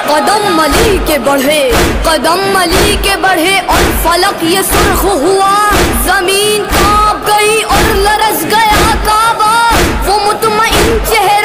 कदम अली के बढ़े, कदम अली के बढ़े और फलक ये सुर्ख हुआ, जमीन कांप गई और लरस गया काबा। वो मुतमईन चेहरा